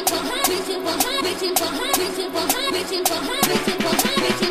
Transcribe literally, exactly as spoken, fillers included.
reaching for high, reaching for high, reaching for high, reaching for high, reaching for high, reaching